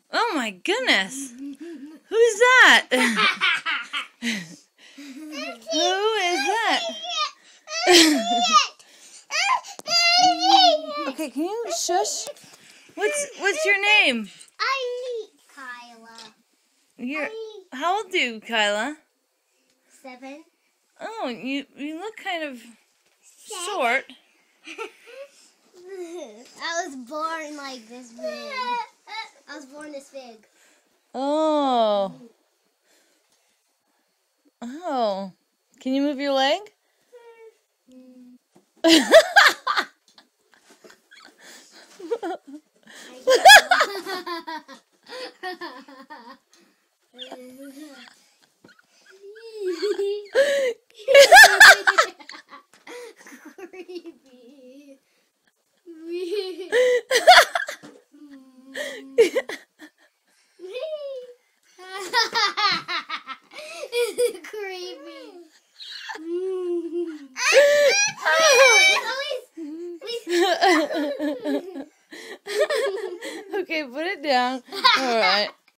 Oh my goodness. Who's that? Who is that? Okay, can you shush? What's your name? Kailah. How old are you, Kailah? 7. Oh, you look kind of short. I was born like this big. I was born this big. Oh. Oh. Can you move your leg? Creepy. Creepy. Okay, put it down. All right.